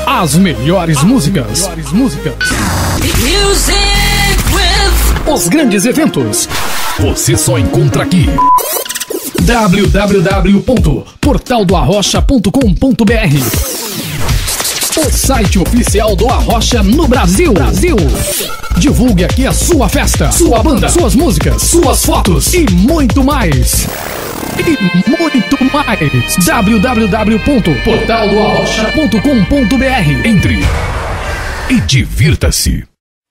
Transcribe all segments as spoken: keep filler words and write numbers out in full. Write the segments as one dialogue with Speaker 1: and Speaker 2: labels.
Speaker 1: As melhores músicas. Melhores músicas. Os grandes eventos. Você só encontra aqui. w w w ponto portal do arrocha ponto com ponto b r, o site oficial do Arrocha no Brasil. Brasil. Divulgue aqui a sua festa, sua banda, suas músicas, suas fotos e muito mais. E muito mais. w w w ponto portal do arrocha ponto com ponto b r. Entre e divirta-se.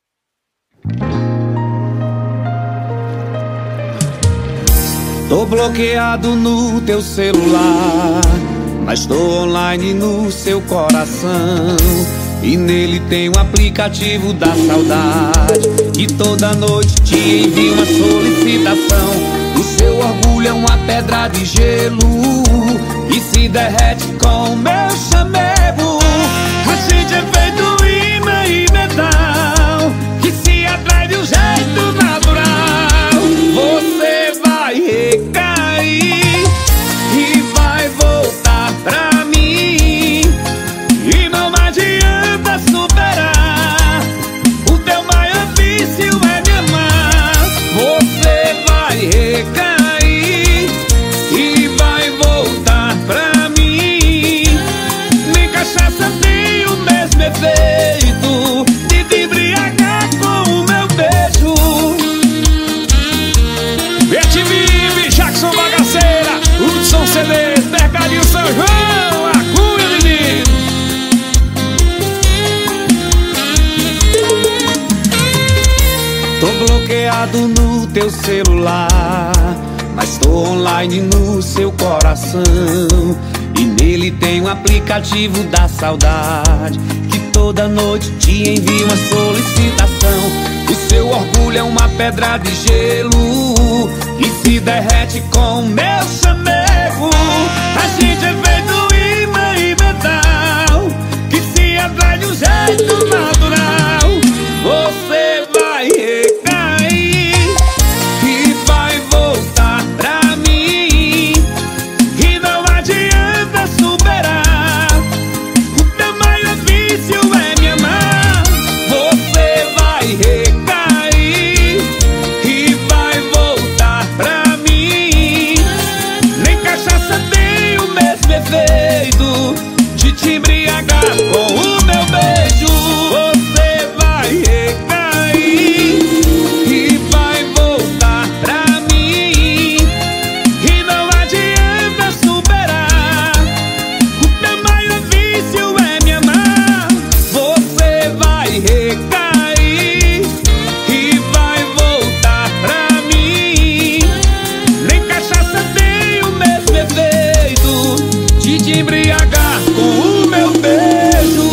Speaker 2: Tô bloqueado no teu celular, mas tô online no seu coração. E nele tem um aplicativo da saudade, e toda noite te envio uma solicitação. O seu orgulho é uma pedra de gelo e se derrete com meu chamego. A gente é feito imã e metal, que se atrai de um jeito natural. Você vai recair e vai voltar pra mim, e não adianta superar. O teu maior vício é me amar. Você vai recair e vai voltar pra mim. Nem cachaça tem o mesmo efeito de te embriagar com o meu beijo. Vete vive, Jackson Bagaceira, Hudson C D, Mercadinho São João, a cunha, menino. Tô bloqueado no teu celular, mas tô online no seu coração. E nele tem um aplicativo da saudade, que toda noite te envia uma solicitação. O seu orgulho é uma pedra de gelo e se derrete com meu chamego. A gente é feito imã e metal, que se atrai de um jeito natural. Você vai recair e vai voltar pra mim, e não adianta superar. O teu maior vício é me amar. Você vai recair e vai voltar pra mim. Nem cachaça tem o mesmo efeito de te embriagar com o meu beijo. Você vai recair e vai voltar pra mim, e não adianta superar. O teu maior vício é me amar. Você vai recair e vai voltar pra mim. Nem cachaça tem o mesmo efeito de te embriagar com o meu beijo.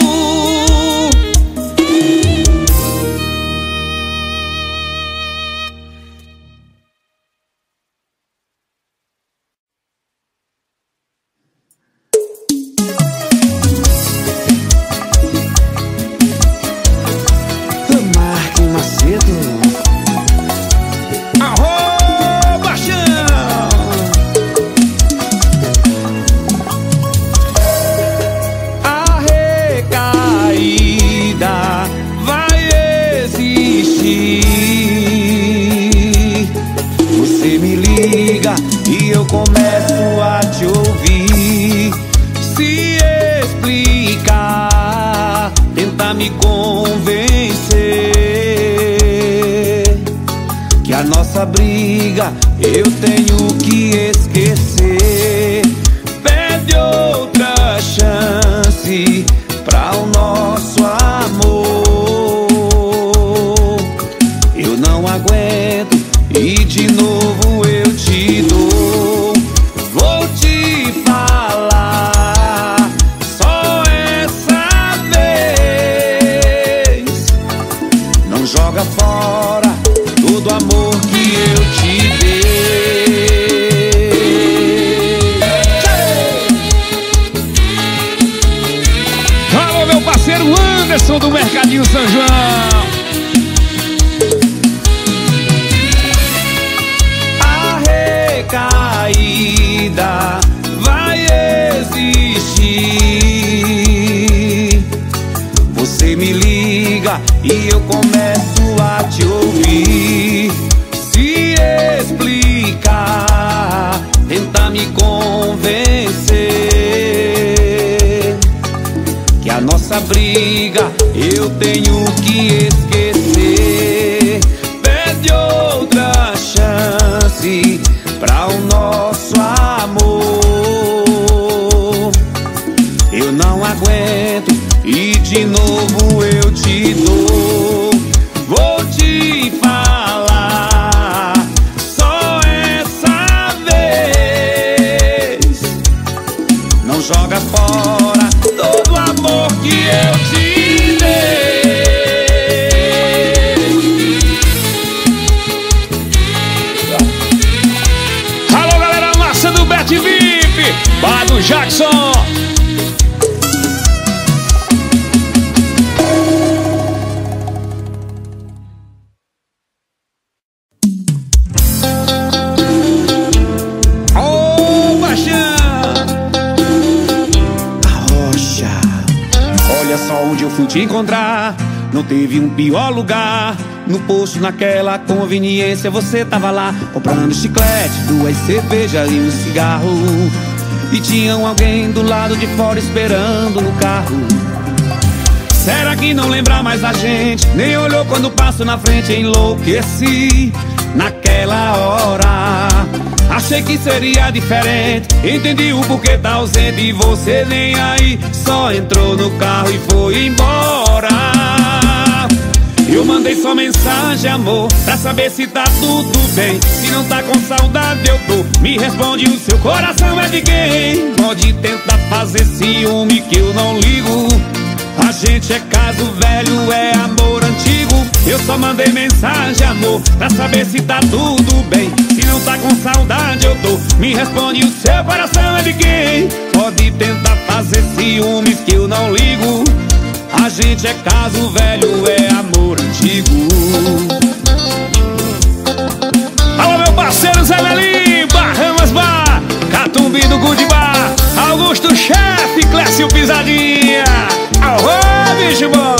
Speaker 2: Marque Macedo, arroba chão. A recaída vai existir. Você me liga e eu começo a te ouvir, se explicar, tentar me convencer que a nossa briga eu tenho que esquecer. Pede outra chance pra o nosso amor. Eu não aguento e de novo eu te dou. Vou te falar só essa vez. Não joga fora todo o amor que eu te dei. Alô, meu parceiro Anderson do Mercadinho São João. A recaída vai existir. briga e eu começo a te ouvir. Se explicar, tenta me convencer que a nossa briga eu tenho que esquecer. Pede outra chance pra o nosso amor. Eu não aguento e de novo eu te dou. Vou te falar só essa vez. Não joga fora todo o amor que eu te dei.
Speaker 3: Alô, galera massa do Bet V I P, Bar do Jackson.
Speaker 2: Te encontrar, não teve um pior lugar. No posto, naquela conveniência, você tava lá comprando chiclete, duas cervejas e um cigarro. E tinha alguém do lado de fora esperando no carro. Será que não lembra mais da gente? Nem olhou quando passo na frente, enlouqueci naquela hora. Achei que seria diferente, entendi o porquê tá ausente e você nem aí. Só entrou no carro e foi embora. Eu mandei só mensagem, amor, pra saber se tá tudo bem. Se não tá com saudade eu tô, me responde, o seu coração é de quem? Pode tentar fazer ciúme que eu não ligo. A gente é caso velho, é amor antigo. Eu só mandei mensagem, amor, pra saber se tá tudo bem. Se não tá com saudade eu tô, me responde, o seu coração é de quem? Pode tentar fazer ciúmes que eu não ligo. A gente é caso velho, é amor antigo.
Speaker 3: Alô, meu parceiro Zé Melim, Bahamas Bar, Catumbi do Good Bar, Augusto Chefe, Clécio Pisadinha. Alô, bicho bom.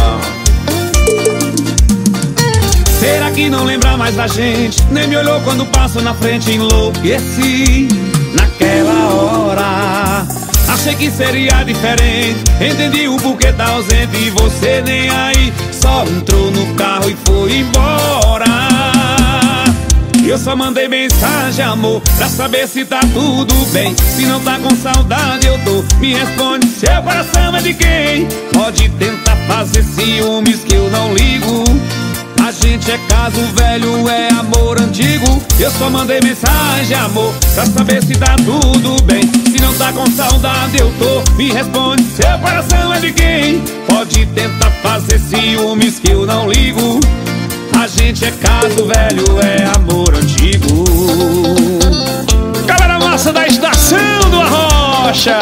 Speaker 3: Será que não lembra mais da gente? Nem me olhou quando passo na frente, enlouqueci naquela hora. Achei que seria diferente, entendi o porquê tá ausente e você nem aí. Só entrou no carro e foi embora. Eu só mandei mensagem, amor, pra saber se tá tudo bem. Se não tá com saudade eu tô, me responde, seu coração é de quem? Pode tentar fazer ciúmes que eu não ligo. A gente é caso velho, é amor antigo. Eu só mandei mensagem, amor, pra saber se tá tudo bem. Se não tá com saudade eu tô, me responde, seu coração é de quem? Pode tentar fazer ciúmes que eu não ligo. A gente é caso velho, é amor antigo. Galera massa da estação do Arrocha,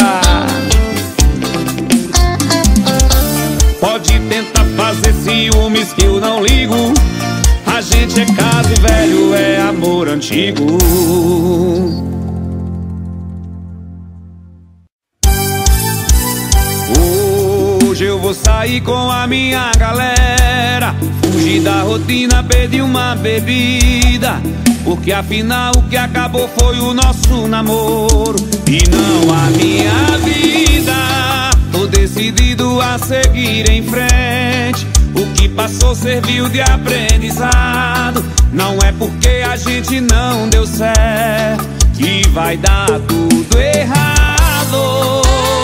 Speaker 2: pode tentar fazer ciúmes que eu não ligo. A gente é caso velho, é amor antigo. Hoje eu vou sair com a minha galera, fugir da rotina, pedir uma bebida. Porque afinal o que acabou foi o nosso namoro e não a minha vida. Tô decidido a seguir em frente. O que passou serviu de aprendizado. Não é porque a gente não deu certo que vai dar tudo errado.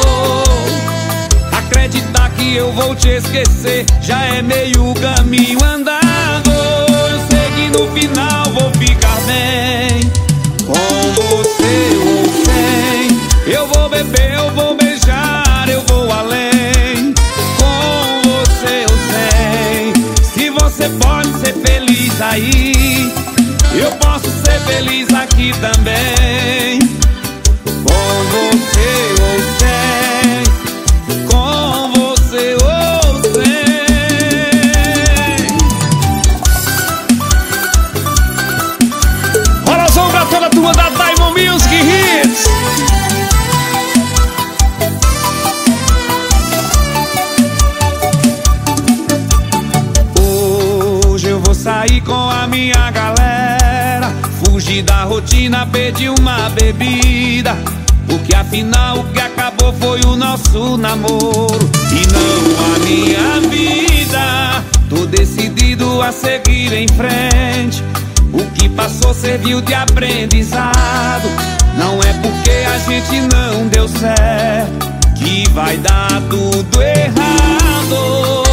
Speaker 2: Acreditar que eu vou te esquecer já é meio caminho andado. Eu sei que no final vou ficar bem, com você ou sem. Eu vou beber, eu vou beijar, eu vou além, com você ou sem. Se você pode ser feliz aí, eu posso ser feliz aqui também, com você ou sem, com você ou sem.
Speaker 3: Olha só pra toda a turma da Diamond Music Hits.
Speaker 2: com a minha galera, fugi da rotina, pedi uma bebida, porque afinal o que acabou foi o nosso namoro e não a minha vida. Tô decidido a seguir em frente, o que passou serviu de aprendizado. Não é porque a gente não deu certo que vai dar tudo errado.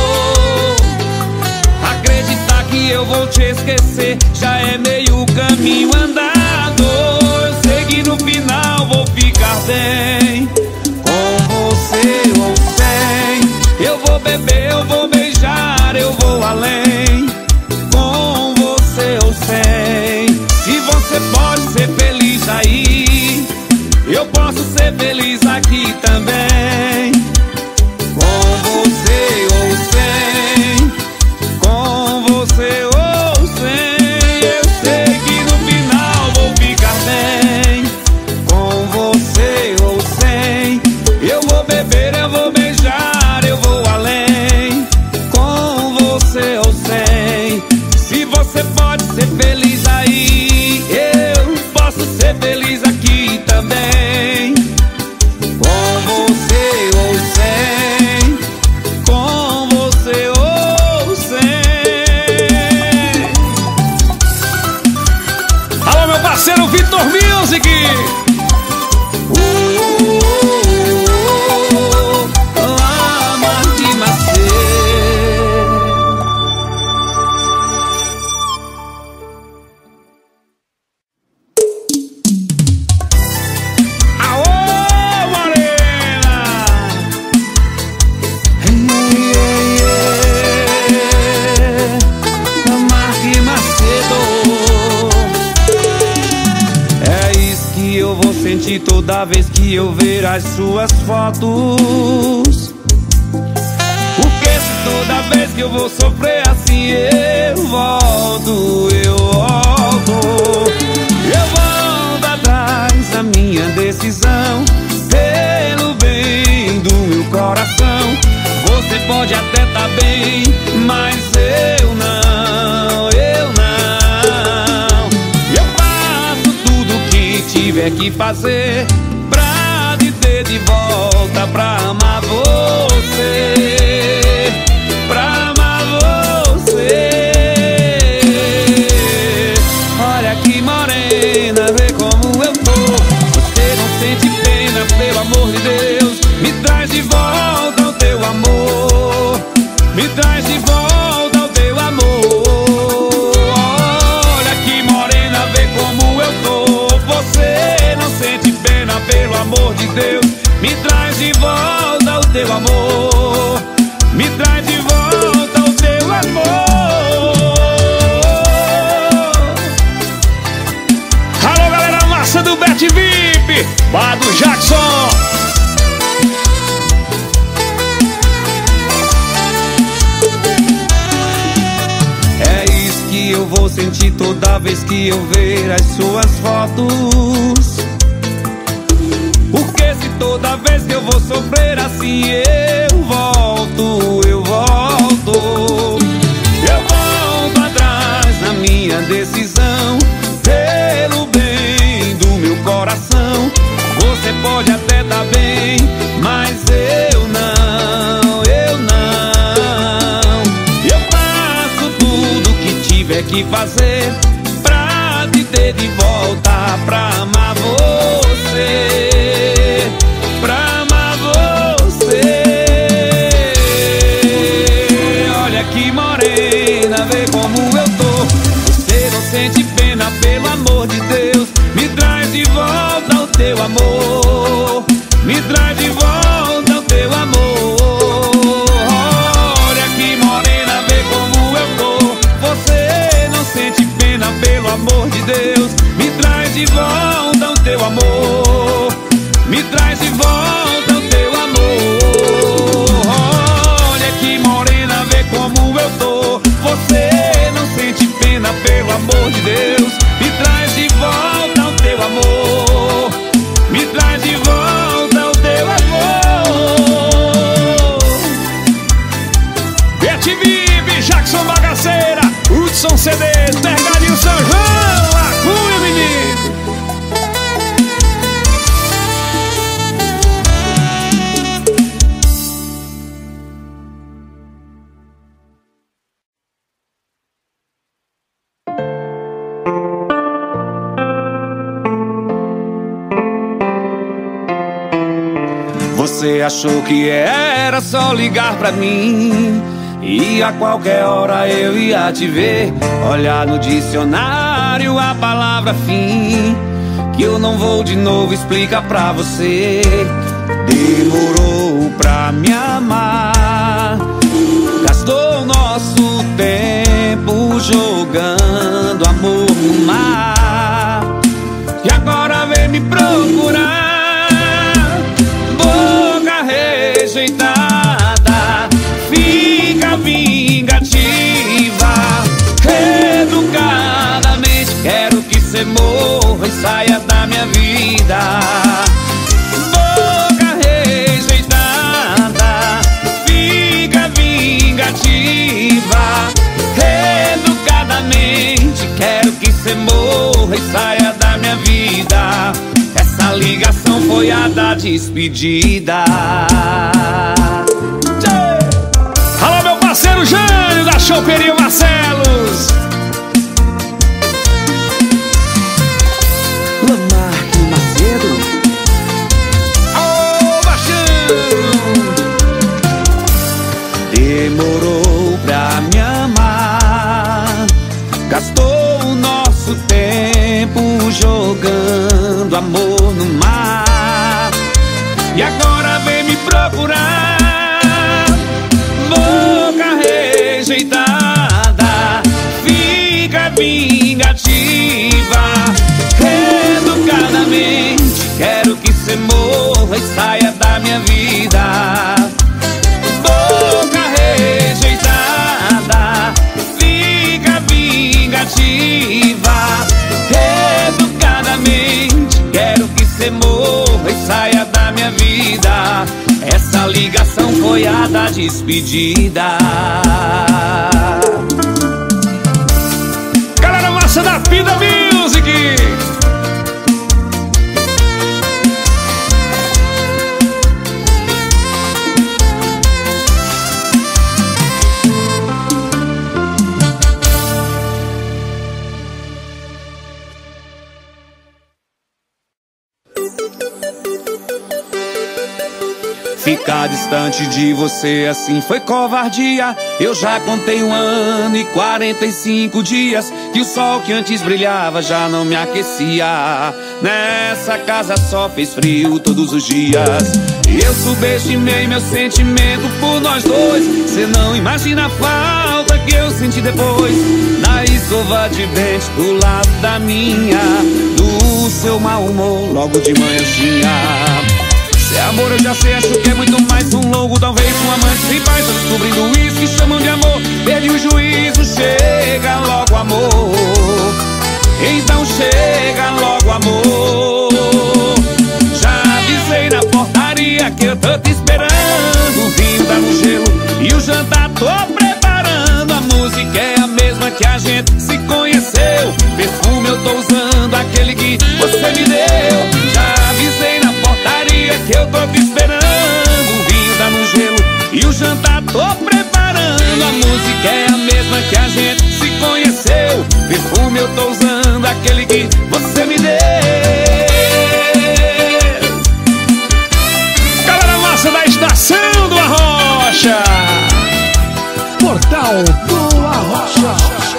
Speaker 2: Acreditar que eu vou te esquecer já é meio caminho andado. Eu sei que no final vou ficar bem, com você ou sem. Eu vou beber, eu vou beijar, eu vou além, com você ou sem. Se você pode ser feliz aí, eu posso ser feliz aqui também, com você ou sem, com você ou sem. Eu sei que no final vou ficar bem, com você ou sem. Eu vou beber, eu vou beijar, eu vou além, com você ou sem. Se você pode ser feliz aí, eu posso ser feliz aqui também, com você ou sem, com você ou sem.
Speaker 3: Alô, meu parceiro Vitor Music.
Speaker 2: Toda vez que eu ver as suas fotos, porque se toda vez que eu vou sofrer assim eu volto, eu volto, eu volto atrás da minha decisão, pelo bem do meu coração. Você pode até tá bem, mas eu não, eu não. Eu faço tudo o que tiver que fazer pra te ter de volta, pra amar você, pra amar você. Olha que morena, vê como eu tô. Você não sente pena, pelo amor de Deus, me traz de volta o teu amor, me traz de volta o teu amor. Olha que morena, vê como eu tô. Você não sente pena, pelo amor de Deus, me traz de volta o teu amor, me traz de volta o teu amor.
Speaker 3: Alô, galera massa do Bet V I P, Bar do Jackson.
Speaker 2: É isso que eu vou sentir toda vez que eu ver as suas fotos, porque se toda vez que eu vou sofrer assim eu volto, eu volto, eu volto atrás na minha decisão, pelo bem do meu coração. Você pode até tá bem, mas eu não, eu não. Eu faço tudo que tiver que fazer pra te ter de volta, pra amar você, pra amar você. Olha que morena, vê como eu tô. Você não sente pena, pelo amor de Deus, me traz de volta o teu amor, me traz de volta o teu amor. Olha que morena, vê como eu tô. Você não sente pena, pelo amor de Deus, me traz de volta o teu amor, me traz de volta o teu amor. Olha que morena, vê como eu tô. Você não sente pena, pelo amor de Deus, me traz de volta o teu amor, me traz de volta o teu amor.
Speaker 3: Bet V I P, Jackson Bagaceira, Hudson C Ds.
Speaker 2: você achou que era só ligar pra mim e a qualquer hora eu ia te ver. Olhar no dicionário a palavra fim, que eu não vou de novo explicar pra você. Demorou pra me amar, gastou nosso tempo jogando amor no mar, e agora vem me procurar. Boca rejeitada, fica vingativa. Educadamente quero que cê morra e saia da minha vida. Boca rejeitada, fica vingativa. Educadamente quero que cê morra e saia da minha vida. Essa ligação foi a da despedida.
Speaker 1: Alô, meu parceiro Jânio da Choperia Marcelos.
Speaker 2: Lamarque Macedo.
Speaker 1: Ô, baixinho.
Speaker 2: Demorou pra me amar, gastou o nosso tempo jogando amor no mar, e agora vem me procurar. Boca rejeitada, fica vingativa. Educadamente quero que cê morra e saia da minha vida. Boca rejeitada, fica vingativa. Educadamente quero que cê morra e saia da minha vida. Essa ligação foi a da despedida.
Speaker 1: Galera massa da Vida Music.
Speaker 2: Ficar distante de você assim foi covardia. Eu já contei um ano e quarenta e cinco dias que o sol que antes brilhava já não me aquecia. Nessa casa só fez frio todos os dias, e eu subestimei meu sentimento por nós dois. Cê não imagina a falta que eu senti depois da escova de dente do lado da minha, do seu mau humor logo de manhãzinha. Se é amor eu já sei, acho que é muito mais um louco, talvez um amante sem paz. Tô descobrindo isso que chamam de amor, perdi o juízo, chega logo amor. Então chega logo amor. Já avisei na portaria que eu tô te esperando. O vinho tá no gelo e o jantar tô preparando. A música é a mesma que a gente se conheceu. Perfume eu tô usando, aquele que você me deu. Já avisei na portaria que eu tô te esperando. O vinho tá no gelo e o jantar tô preparando. A música é a mesma que a gente se conheceu. Perfume eu tô usando, aquele que você me deu.
Speaker 1: Galera massa da Estação do Arrocha. Portal do Arrocha.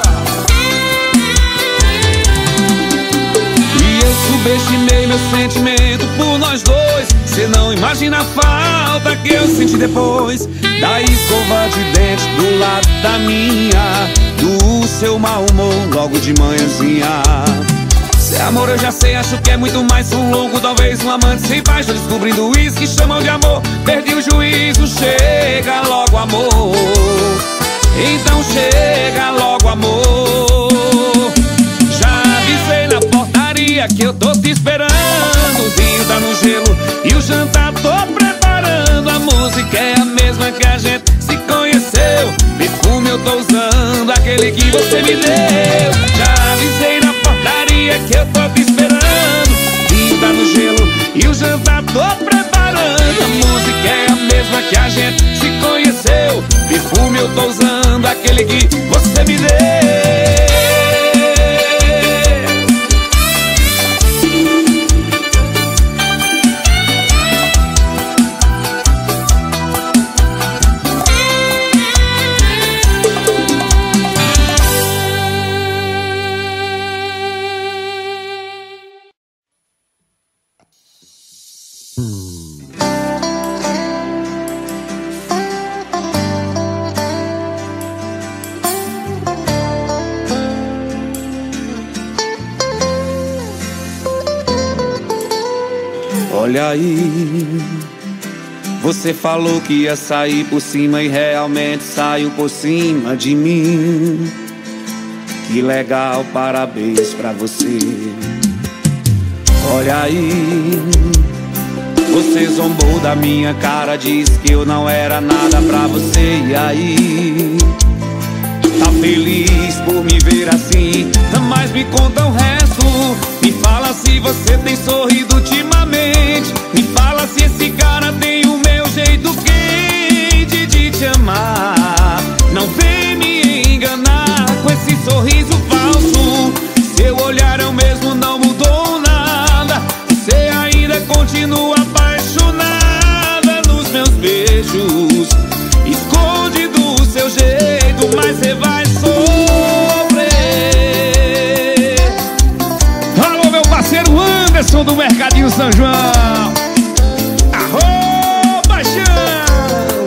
Speaker 2: Subestimei meu sentimento por nós dois. Cê não imagina a falta que eu senti depois da escova de dente do lado da minha, do seu mau humor logo de manhãzinha. Se é amor eu já sei, acho que é muito mais um louco, talvez um amante sem paz. Tô descobrindo isso que chamam de amor, perdi o juízo, chega logo amor. Então chega logo amor. Já avisei na portaria que eu tô te esperando. O vinho tá no gelo e o jantar tô preparando. A música é a mesma que a gente se conheceu. Perfume eu tô usando, aquele que você me deu. Já avisei na portaria que eu tô te esperando. O vinho tá no gelo e o jantar tô preparando. A música é a mesma que a gente se conheceu. Perfume eu tô usando, aquele que você me deu. Olha aí, você falou que ia sair por cima e realmente saiu por cima de mim. Que legal, parabéns pra você. Olha aí, você zombou da minha cara, disse que eu não era nada pra você. E aí, tá feliz por me ver assim? Mas me conta o resto. Me fala se você tem sorrido ultimamente. Me fala se esse cara tem o meu jeito quente de te amar. Não vem me enganar com esse sorriso falso. Seu olhar é o mesmo, não mudou nada. Você ainda continua apaixonada nos meus beijos. Esconde do seu jeito, mas você vai sofrer.
Speaker 3: Alô, meu parceiro Anderson do Mercadinho São João. Arro, paixão.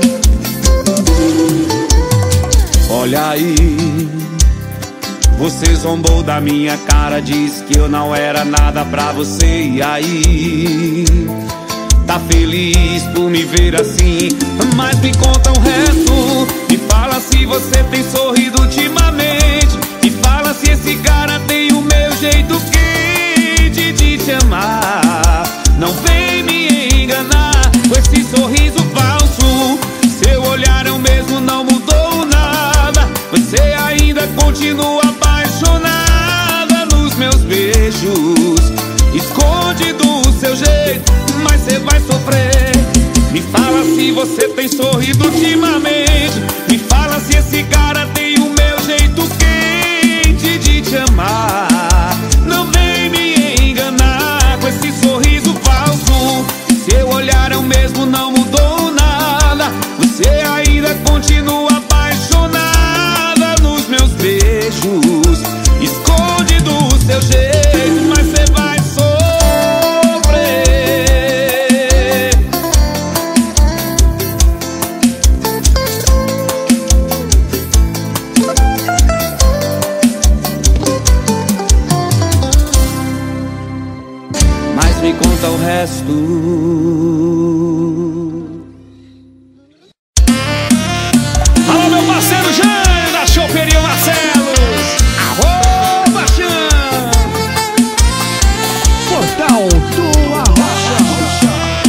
Speaker 2: Olha aí, você zombou da minha cara, disse que eu não era nada pra você. E aí, tá feliz por me ver assim? Mas me conta o resto. Me fala se você tem sorrido ultimamente. Me fala se esse cara tem o meu jeito quente de te amar. Não vem me enganar com esse sorriso falso. Seu olhar é o mesmo, não mudou nada. Você ainda continua apaixonada nos meus beijos. Esconde do seu jeito, mas você vai sofrer. Me fala se você tem sorrido ultimamente. Me fala se esse cara tem o meu jeito quente de te amar. Não vem me enganar com esse sorriso falso. Seu olhar é o mesmo, não mudou nada. Você ainda continua apaixonada nos meus beijos. Esconde do seu jeito, mas você vai sofrer. Mas me conta o resto.
Speaker 3: Alô, meu parceiro Jean da Choperia Marcelos. Arro, paixão.
Speaker 1: Portal do Arrocha.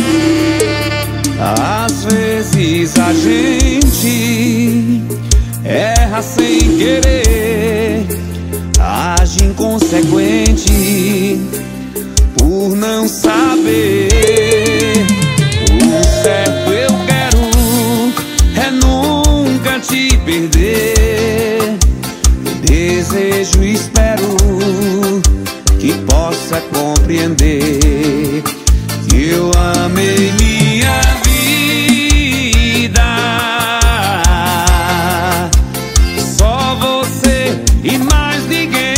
Speaker 2: Às vezes a gente erra sem querer, age inconsequente por não saber. O certo eu quero é nunca te perder. Desejo e espero que possa compreender que eu amei minha vida. Só você e mais ninguém.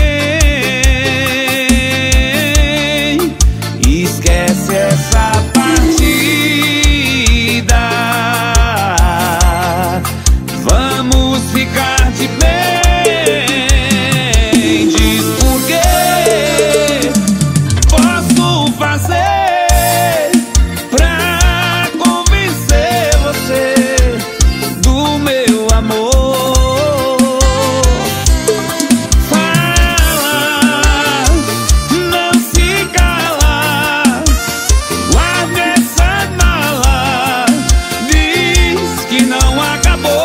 Speaker 2: Esquece essa partida. Vamos ficar de bem. Diz por quê? Posso fazer pra convencer você do meu amor? Fala, não se cala, guarda essa mala, diz que não acabou.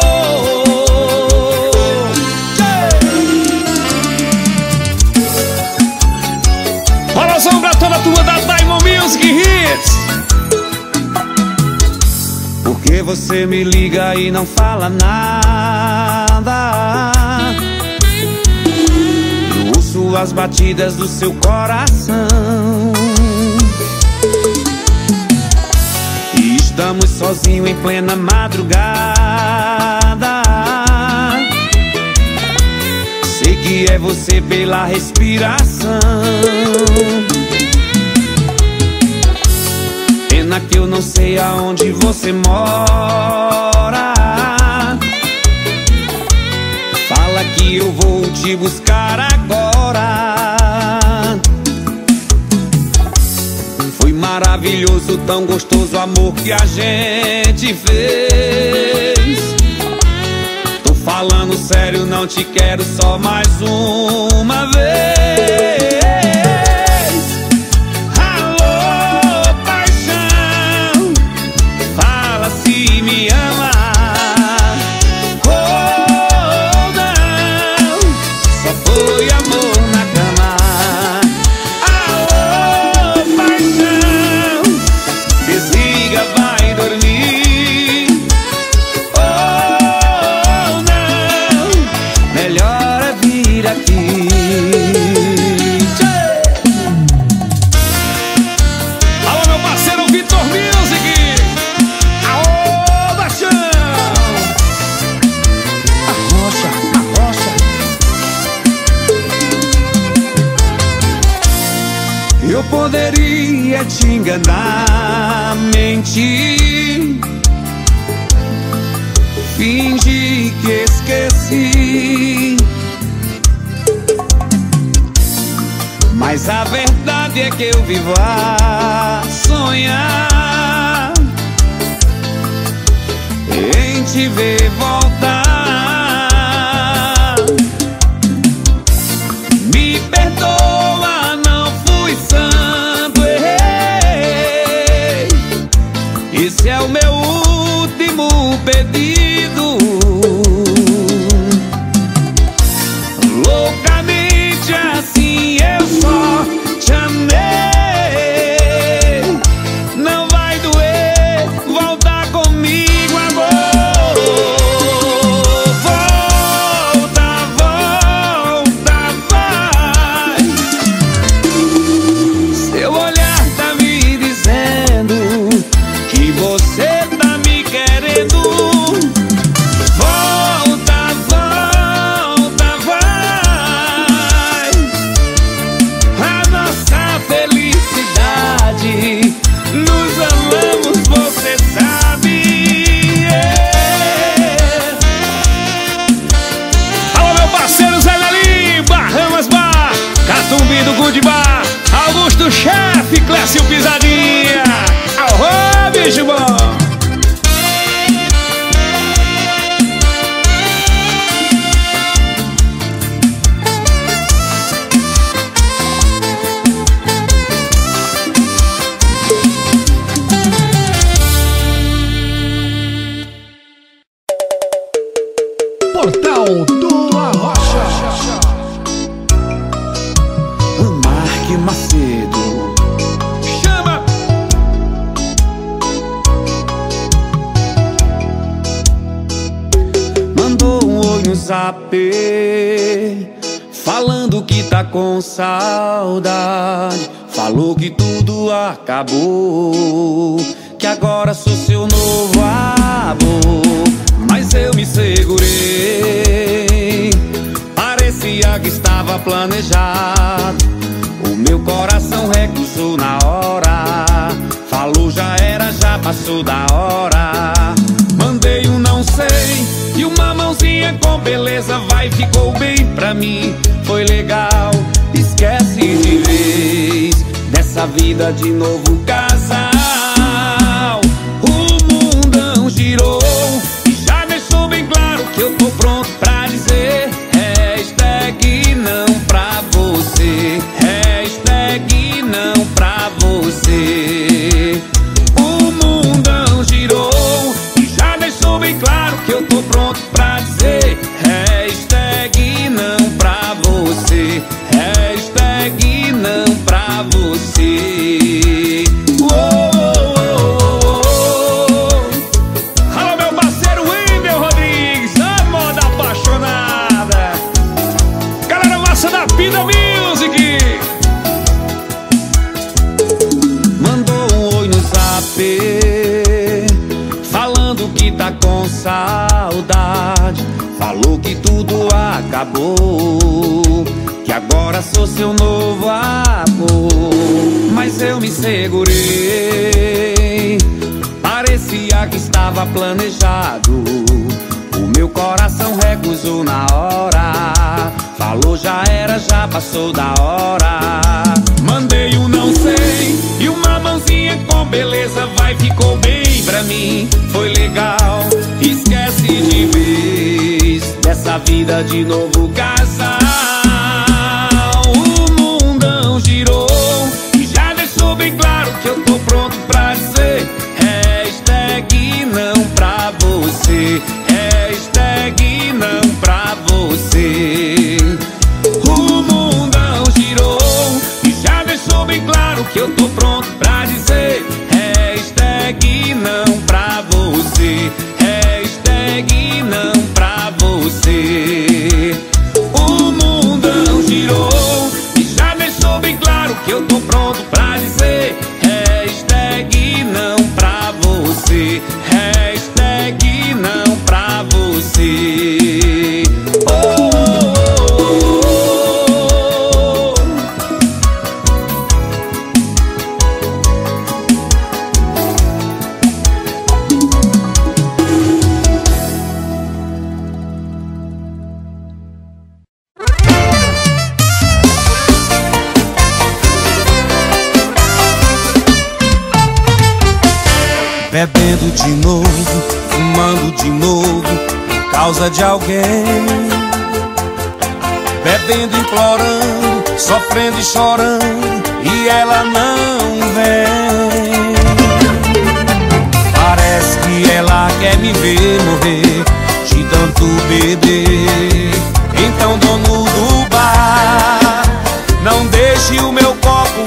Speaker 3: Alôzão pra toda a turma da Diamond Music Hits.
Speaker 2: Por que você me liga e não fala nada? Eu ouço as batidas do seu coração e estamos sozinhos em plena madrugada. Sei que é você pela respiração. Pena que eu não sei aonde você mora. Fala que eu vou te buscar agora. Foi maravilhoso tão gostoso o amor que a gente fez. Tô falando sério, não te quero só mais uma vez. Alô, paixão, fala se me ama. Oh, não, só foi amor na cama. Alô, paixão, desliga, vai dormir. Oh, não, melhor é vir aqui.
Speaker 3: Alô, meu parceiro Vitor Music. Alô, Baixão.
Speaker 2: Arrocha, arrocha. Eu poderia te enganar, mentir, fingir que esqueci, mas a verdade é que eu vivo a sonhar em te ver voltar. Me perdoa, não fui santo, errei. Esse é o meu último pedido. Loucamente assim eu só te amei. Não vai doer voltar comigo, amor. Volta, volta, vai. Seu olhar tá me dizendo que você tá me querendo. Volta, volta, vai. A nossa felicidade, nos amamos, você sabe.
Speaker 3: Alô, meu parceiro Zé Lelim, Bahamas Bar, Catumbi do Good Bar, Augusto Chefe, Clécio Pisadinha. Alô, bicho bom.
Speaker 1: Portal do Arrocha.
Speaker 2: Marque Macedo.
Speaker 3: Chama.
Speaker 2: Mandou um oi no zap, falando que tá com saudade. Falou que tudo acabou, que agora sou seu novo amor. Mas eu me segurei, parecia que estava planejado. O meu coração recusou na hora, falou já era, já passou da hora. Mandei um não sei e uma mãozinha com beleza, vai, ficou bem pra mim, foi legal. Esquece de vez dessa vida de novo casal. O mundão girou e já deixou bem claro que eu tô pronto pra dizer hashtag não pra você, hashtag não pra você. O mundão girou e já deixou bem claro que eu tô pronto pra dizer hashtag não pra você, hashtag não pra você. Oh, oh, oh, oh.
Speaker 3: Alô, meu parceiro Wendel Rodrigues, a moda apaixonada. Galera massa da Pida Music.
Speaker 2: Mandou um oi no zap, falando que tá com saudade. Falou que tudo acabou, que agora sou seu novo amor. Mas eu me segurei, parecia que estava planejado. O meu coração recusou na hora, falou já era, já passou da hora. Mandei um não sei e uma mãozinha com beleza, ficou bem pra mim, foi legal. Esquece de vez dessa vida de novo casal. O mundão girou e já deixou bem claro que eu tô pronto pra dizer hashtag não pra você, hashtag não pra você. O mundão girou e já deixou bem claro que eu tô pronto pra dizer hashtag não pra você, hashtag não pra você. O mundão girou e já deixou bem claro que eu tô pronto pra dizer hashtag não pra você, hashtag não pra você. Oh, bebendo de novo, fumando de novo, por causa de alguém. Bebendo, implorando, sofrendo e chorando, e ela não vem. Parece que ela quer me ver morrer de tanto beber. Então, dono do bar, não deixe o meu copo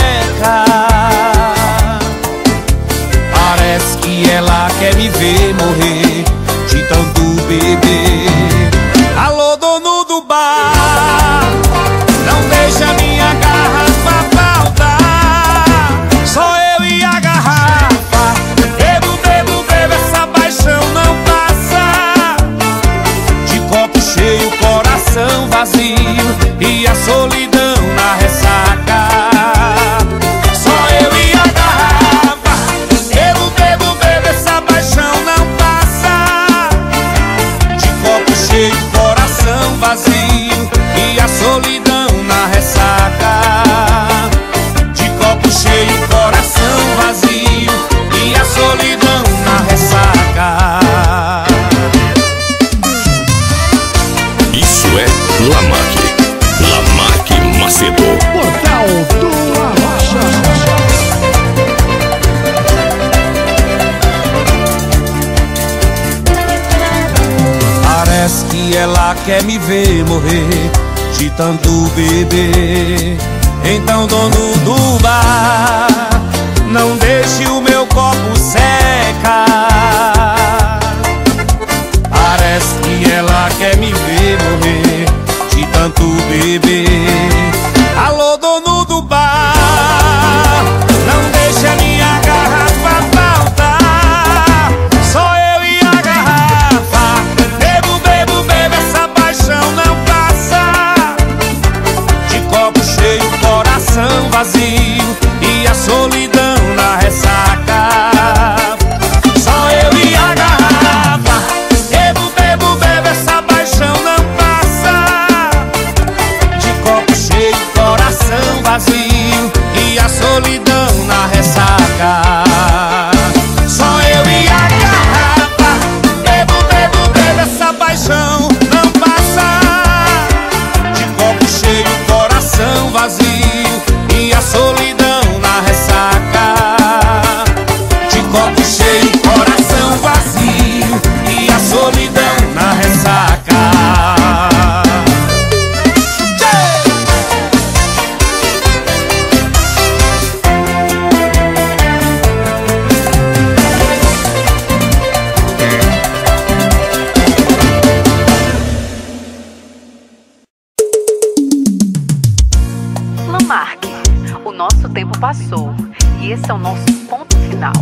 Speaker 2: secar. Parece que ela quer me ver morrer de tanto beber. Alô, dono do bar, não deixa minha garrafa faltar. Só eu e a garrafa, bebo, bebo, bebo, essa paixão não passa. De copo cheio, coração vazio e a solidão na ressaca. Vazio e a solidão na ressaca. De copo cheio, coração vazio e a solidão na ressaca.
Speaker 4: Isso é Lamarque, Lamarque Macedo.
Speaker 1: Portal do Arrocha.
Speaker 2: Parece que ela quer me ver morrer de tanto beber. Então, dono do bar, não deixe o meu copo secar. Parece que ela quer me ver morrer de tanto beber. Alô, dono do bar, não deixe a minha garrafa faltar. Só eu e a garrafa, bebo, bebo, bebo, essa paixão não passa. De copo cheio, coração vazio e a solidão na ressaca. Só eu e a garrafa, bebo, bebo, bebo, essa paixão não passa. De copo cheio, coração vazio e a solidão na ressaca. Só eu e a garrafa, bebo, bebo, bebo, essa paixão não passa. De copo cheio, coração vazio e a solidão na ressaca. De copo cheio, coração vazio e a solidão na ressaca.
Speaker 5: Lamarque, o nosso tempo passou e esse é o nosso ponto final.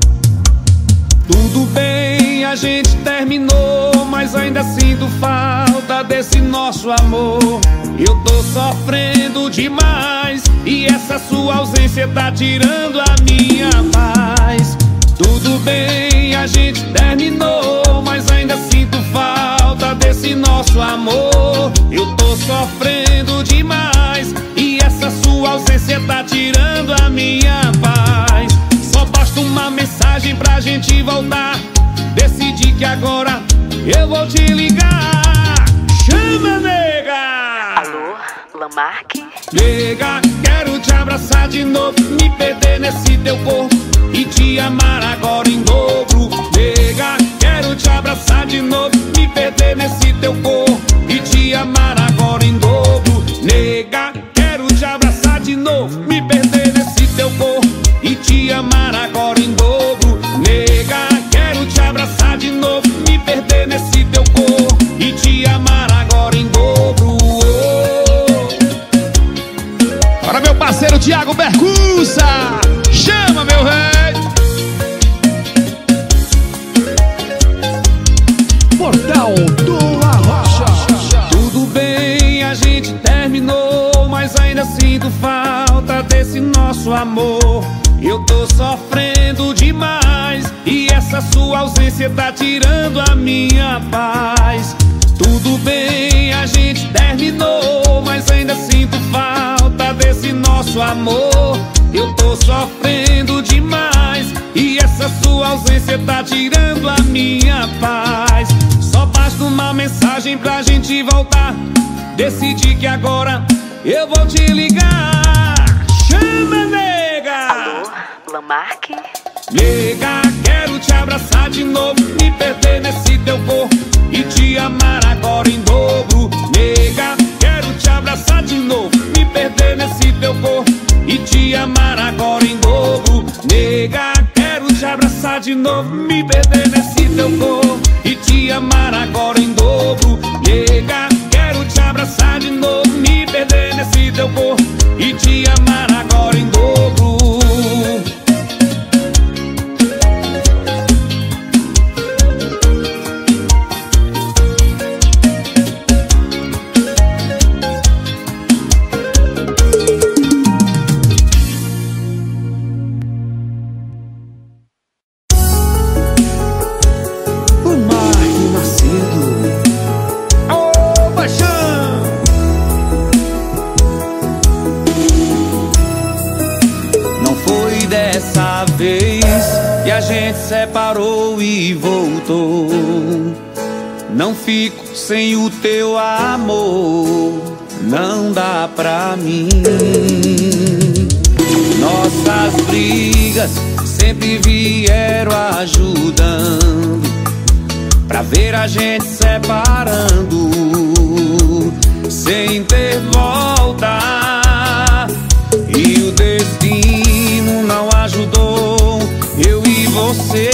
Speaker 2: Tudo bem, a gente terminou, mas ainda sinto falta desse nosso amor. Eu tô sofrendo demais e essa sua ausência tá tirando a minha paz. Tudo bem, a gente terminou, mas ainda sinto falta desse nosso amor. Eu tô sofrendo demais e essa sua ausência tá tirando a minha paz. Só basta uma mensagem
Speaker 3: eu vou te ligar. Chama, nega.
Speaker 5: Alô, Lamarck?
Speaker 3: Nega, quero te abraçar de novo, me perder nesse teu corpo e te amar agora em dobro. Nega, quero te abraçar de novo, me perder nesse teu corpo e te amar agora em dobro. Nega, quero te abraçar de novo, me perder nesse teu corpo e te amar agora em dobro. Nega, quero te abraçar de novo, me perder nesse teu corpo e te amar agora em dobro.
Speaker 1: Para meu parceiro Thiago Bercussa, chama, meu rei. Portal do Arrocha.
Speaker 3: Tudo bem, a gente terminou, mas ainda sinto falta desse nosso amor. Eu tô sofrendo demais e essa sua ausência tá tirando a minha paz. Tudo bem, a gente terminou, mas ainda sinto falta desse nosso amor. Eu tô sofrendo demais e essa sua ausência tá tirando a minha paz. Só basta uma mensagem pra gente voltar. Decidi que agora eu vou te ligar. Chama, nega.
Speaker 5: Alô, Lamarck?
Speaker 3: Nega, quero te abraçar de novo, me perder nesse teu corpo e te amar agora em dobro. Nega, quero te abraçar de novo, me perder nesse teu corpo e te amar agora em dobro. Nega, quero te abraçar de novo, me perder nesse teu corpo e te amar agora em dobro. Nega, quero te abraçar de novo, me perder nesse teu corpo e te amar agora em dobro. E a gente separou e voltou. Não fico sem o teu amor, não dá pra mim. Nossas brigas sempre vieram ajudando pra ver a gente separando sem ter volta. E o destino não ajudou eu e você.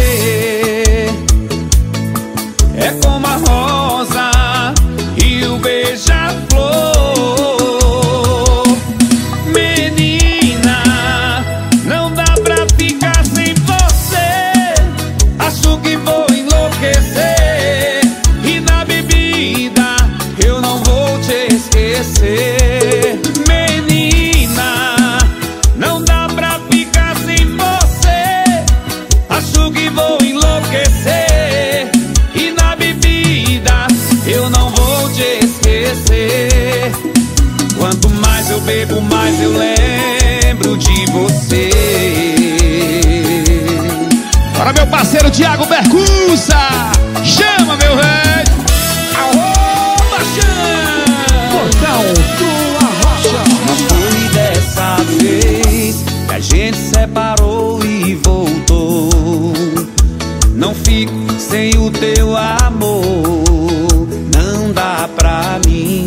Speaker 3: É como a rosa e o beija-flor. Menina, não dá pra ficar sem você. Acho que vou enlouquecer. E na bebida eu não vou te esquecer. Menina, não dá pra ficar sem você. Acho que vou enlouquecer. E na bebida eu não vou te esquecer. Quanto mais eu bebo, mais eu lembro de você.
Speaker 1: Para meu parceiro Thiago Bercussa, chama, meu rei.
Speaker 3: Arroba, chama.
Speaker 1: Portal do Arrocha.
Speaker 3: Não foi dessa vez que a gente separou e voltou. Não fico sem o teu amor, não dá pra mim.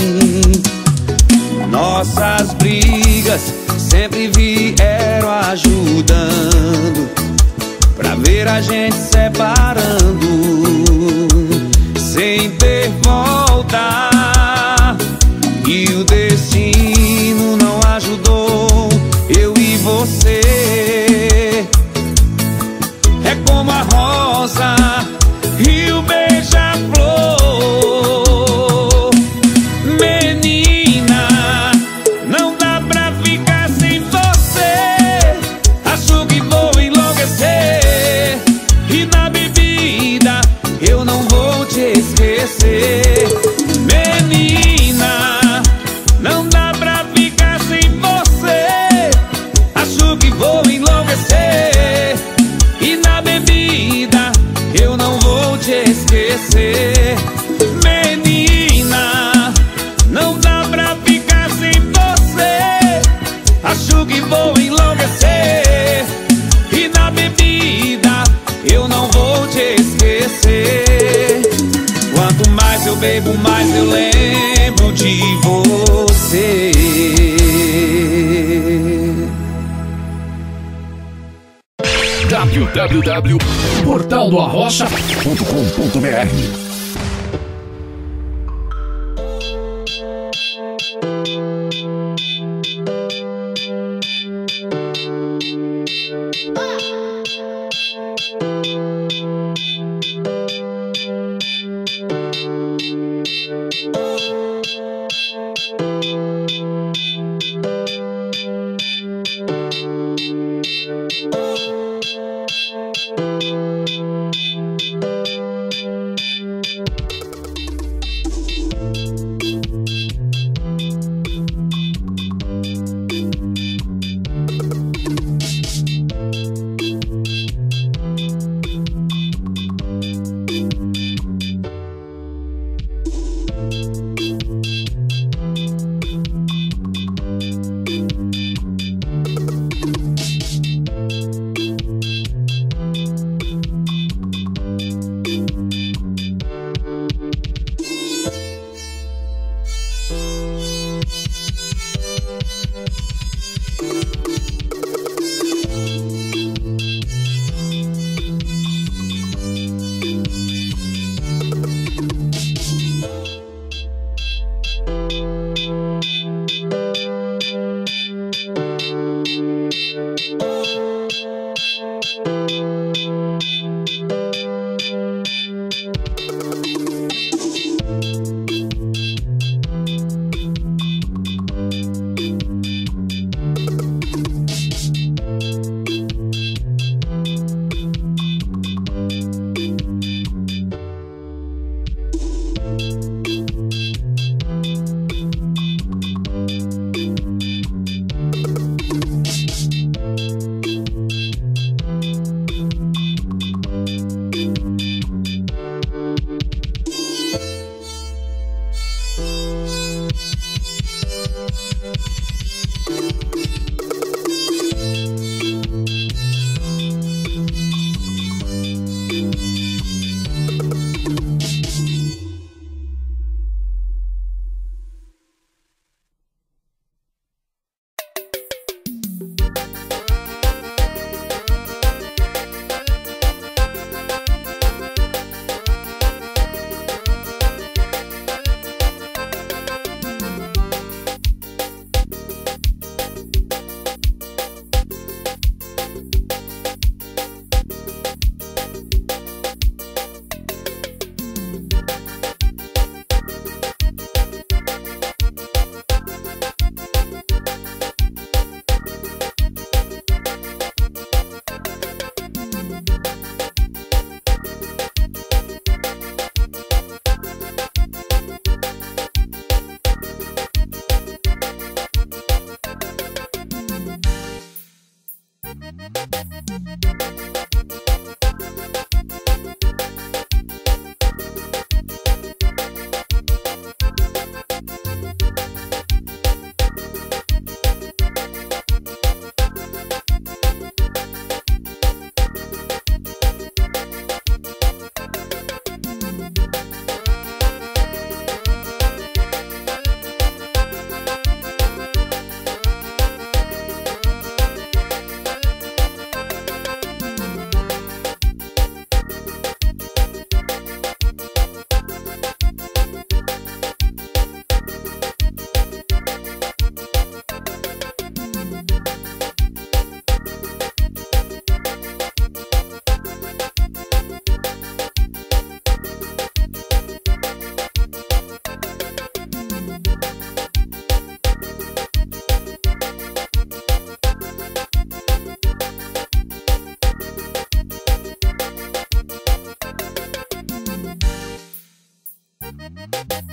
Speaker 3: Nossas brigas sempre vieram ajudando pra ver a gente separando sem ter volta. E o destino não ajudou eu e você. É como a rosa e o beija-flor. Menina, não dá pra ficar sem você. Acho que vou enlouquecer. E na bebida eu não vou te esquecer. Menina, não dá pra ficar sem você. Acho que vou enlouquecer. E na bebida eu não vou te esquecer.
Speaker 2: você. Menina, não dá pra ficar sem você. Acho que vou enlouquecer. E na bebida eu não vou te esquecer. Quanto mais eu bebo, mais eu lembro de você.
Speaker 1: w w w ponto portal do arrocha ponto com ponto b r.
Speaker 2: Thank you.